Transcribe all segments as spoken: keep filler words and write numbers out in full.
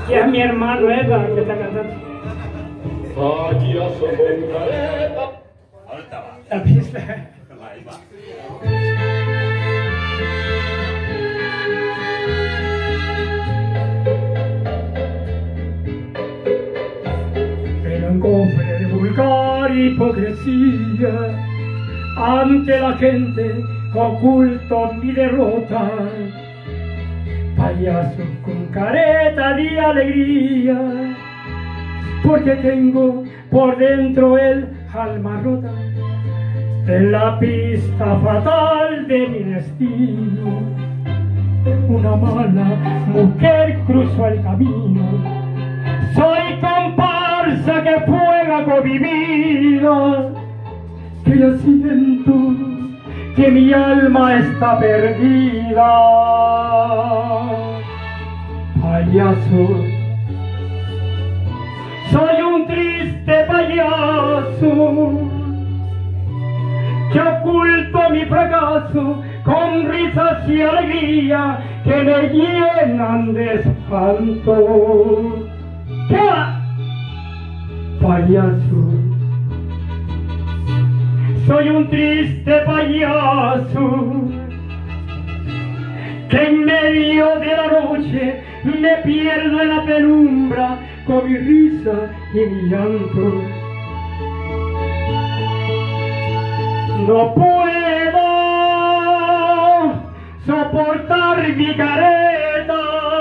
Y es mi hermano Edgar que está cantando. Payaso con careta. Ahorita va. La pista. Ahí va. En un cofre de vulgar hipocresía, ante la gente oculto mi derrota. Payaso con careta de alegría, porque tengo por dentro el alma rota. En la pista fatal de mi destino, una mala mujer cruzó el camino. Soy comparsa que juega con mi vida, que ya siento que mi alma está perdida. Payaso, soy un triste payaso que oculto mi fracaso con risas y alegría que me llenan de espanto. ¿Qué va? Payaso, soy un triste payaso que en medio de la noche me pierdo en la penumbra con mi risa y mi llanto. No puedo soportar mi careta,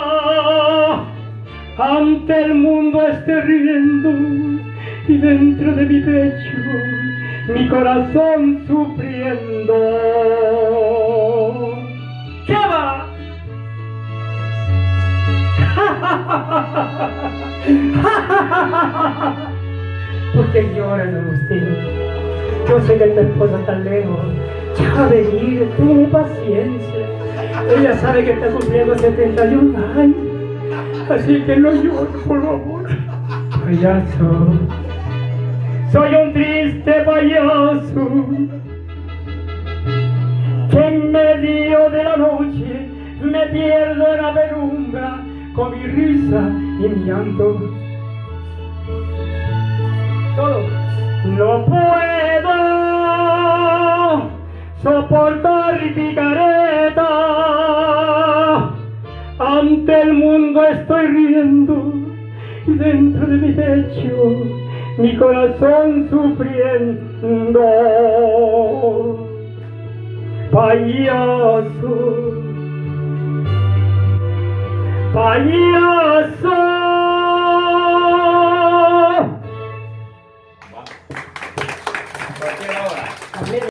ante el mundo estoy riendo y dentro de mi pecho mi corazón sufriendo. ¿Qué va? ¿Por qué lloran, Agustín? Yo sé que tu esposa está lejos. Ya va a venir, ten paciencia. Ella sabe que está cumpliendo setenta y un años. Así que no llores, por favor. Payaso, soy un triste payaso que en medio de la noche me pierdo en la penumbra con mi risa y mi llanto. Todo. No puedo soportar mi careta, ante el mundo estoy riendo y dentro de mi pecho mi corazón sufriendo. Payaso, payaso. Cualquier hora.